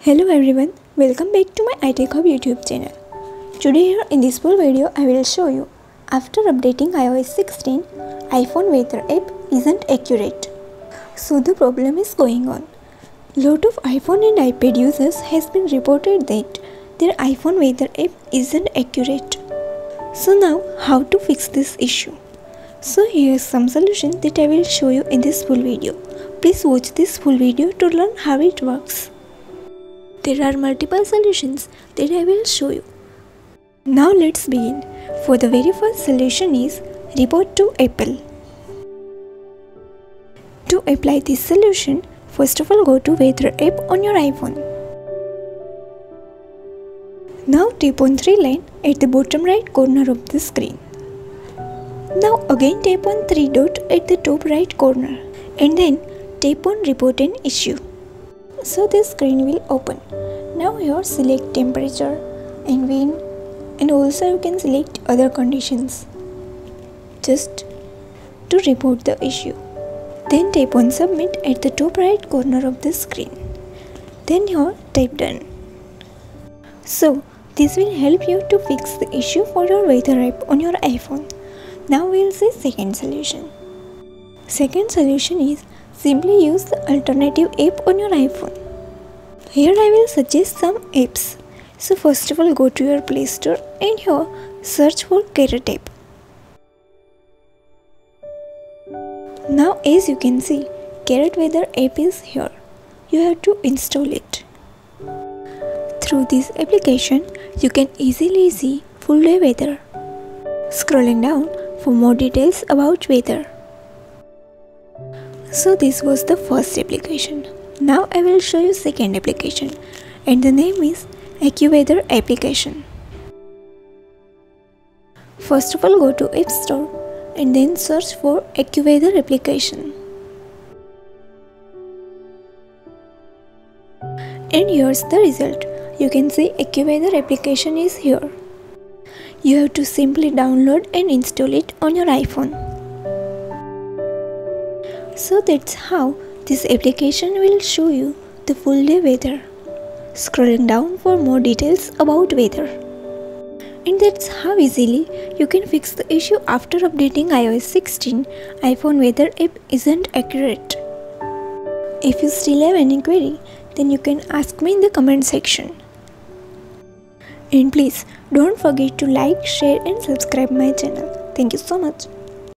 Hello everyone, welcome back to my iTechHub YouTube channel. Today here in this full video I will show you after updating iOS 16, iPhone weather app isn't accurate. So the problem is going on. Lot of iPhone and iPad users has been reported that their iPhone weather app isn't accurate. So now how to fix this issue? So here's some solution that I will show you in this full video. Please watch this full video to learn how it works. There are multiple solutions that I will show you. Now let's begin. For the very first solution is report to Apple. To apply this solution, first of all go to Weather app on your iPhone. Now tap on three line at the bottom right corner of the screen. Now again tap on three dot at the top right corner and then tap on report an issue. So this screen will open. Now here select temperature and wind, and also you can select other conditions just to report the issue. Then tap on submit at the top right corner of the screen. Then here tap done. So this will help you to fix the issue for your weather app on your iPhone. Now we will see second solution. Second solution is simply use the alternative app on your iPhone. Here I will suggest some apps. So first of all go to your Play Store and here search for Carrot app. Now as you can see, Carrot Weather app is here. You have to install it. Through this application, you can easily see full day weather. Scrolling down for more details about weather. So this was the first application. Now I will show you second application and the name is AccuWeather application. First of all go to App Store and then search for AccuWeather application. And here's the result. You can see AccuWeather application is here. You have to simply download and install it on your iPhone. So that's how this application will show you the full day weather. Scrolling down for more details about weather. And that's how easily you can fix the issue after updating iOS 16, iPhone weather app isn't accurate. If you still have any query, then you can ask me in the comment section. And please don't forget to like, share and subscribe my channel. Thank you so much.